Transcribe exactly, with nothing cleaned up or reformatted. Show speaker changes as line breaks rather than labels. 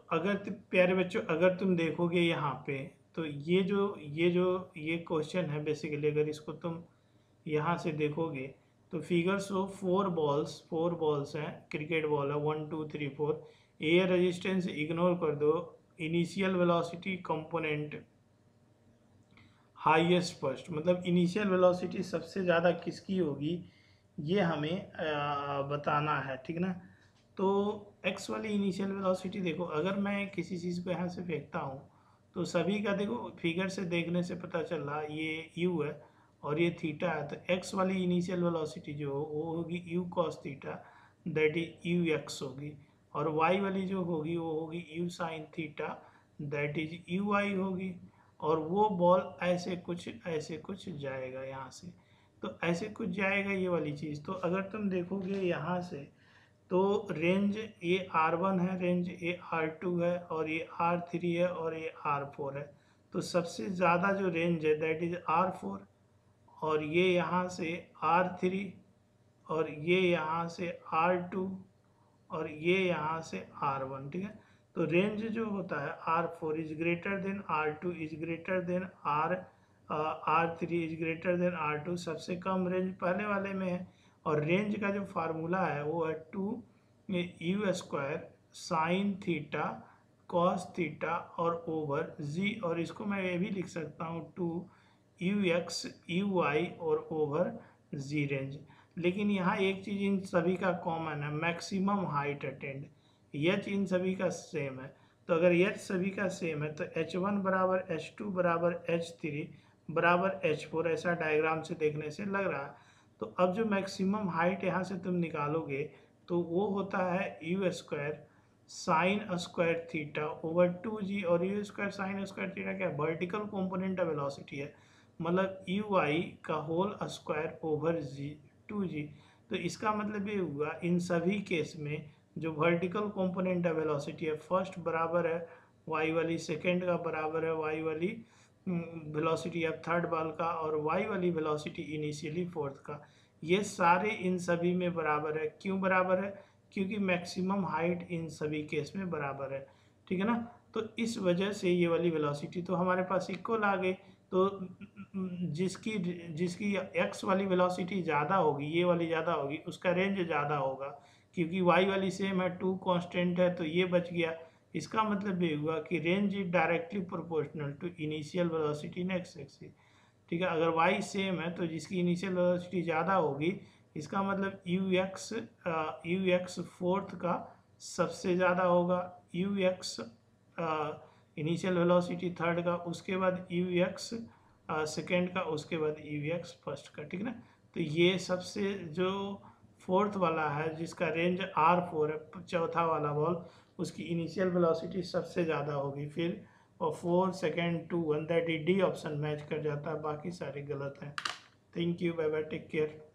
अगर तु- प्यारे बच्चों, अगर तुम देखोगे यहाँ पे, तो ये जो ये जो ये क्वेश्चन है बेसिकली, अगर इसको तुम यहाँ से देखोगे तो figure show four balls four balls हैं, क्रिकेट बॉल है, one two three four. Air resistance ignore कर दो, initial velocity component highest first, मतलब इनिशियल वेलोसिटी सबसे ज़्यादा किसकी होगी ये हमें आ, बताना है, ठीक ना। तो एक्स वाली इनिशियल वेलोसिटी देखो, अगर मैं किसी चीज़ को यहाँ से फेंकता हूँ तो सभी का देखो फिगर से देखने से पता चल रहा ये यू है और ये थीटा है, तो एक्स वाली इनिशियल वेलोसिटी जो हो वो होगी u cos theta, that is u x होगी। और वाई वाली जो होगी वो होगी u sin theta, that is u I होगी। और वो बॉल ऐसे कुछ ऐसे कुछ जाएगा यहाँ से, तो ऐसे कुछ जाएगा ये वाली चीज़। तो अगर तुम देखोगे यहाँ से तो रेंज ये आर वन है, रेंज ये आर टू है, और ये आर थ्री है, और ये आर फोर है। तो सबसे ज़्यादा जो रेंज है दैट इज आर फोर, और ये यहाँ से आर थ्री, और ये यहाँ से आर टू, और ये यहाँ से आर वन, ठीक है। तो रेंज जो होता है R four is greater than R two is greater than R R three is greater than R two, सबसे कम रेंज पहले वाले में है। और रेंज का जो फार्मूला है वो है two u square sin theta cos theta और ओवर जी, और इसको मैं ये भी लिख सकता हूँ two u x u y और ओवर जी रेंज। लेकिन यहाँ एक चीज़ इन सभी का कॉमन है, मैक्सिमम हाइट अटेंड, एच इन सभी का सेम है। तो अगर एच सभी का सेम है तो एच वन बराबर एच टू बराबर एच थ्री बराबर एच फोर, ऐसा डायग्राम से देखने से लग रहा है। तो अब जो मैक्सिमम हाइट यहाँ से तुम निकालोगे तो वो होता है u square sin square theta over two g, और u square sin square theta क्या है, वर्टिकल कॉम्पोनेंट ऑफ वेलोसिटी है, मतलब यू आई का whole square over g two g. तो इसका मतलब ये हुआ इन सभी केस में जो वर्टिकल कंपोनेंट है वेलोसिटी है, फर्स्ट बराबर है वाई वाली, सेकेंड का बराबर है वाई वाली वेलोसिटी है थर्ड बॉल का, और वाई वाली वेलोसिटी इनिशियली फोर्थ का। ये सारे इन सभी में बराबर है। क्यों बराबर है? क्योंकि मैक्सिमम हाइट इन सभी केस में बराबर है, ठीक है ना। तो इस वजह से ये वाली वेलोसिटी तो हमारे पास इक्वल आ गई। तो जिसकी जिसकी एक्स वाली वेलोसिटी ज़्यादा होगी, ये वाली ज़्यादा होगी, उसका रेंज ज़्यादा होगा। क्योंकि वाई वाली सेम है, टू कांस्टेंट है, तो ये बच गया। इसका मतलब ये हुआ कि range is directly proportional to initial velocity in x axis, ठीक है। अगर वाई सेम है तो जिसकी इनिशियल वेलोसिटी ज़्यादा होगी, इसका मतलब u x u x fourth का सबसे ज़्यादा होगा, u x initial velocity third का, उसके बाद यू एक्स सेकेंड का, उसके बाद यू एक्स फर्स्ट का, ठीक है ना। तो ये सबसे जो फोर्थ वाला है जिसका रेंज आर फोर है, चौथा वाला बॉल, उसकी इनिशियल वेलोसिटी सबसे ज़्यादा होगी। फिर और four second two one, that D option match कर जाता है, बाकी सारे गलत हैं। Thank you, bye bye, take care.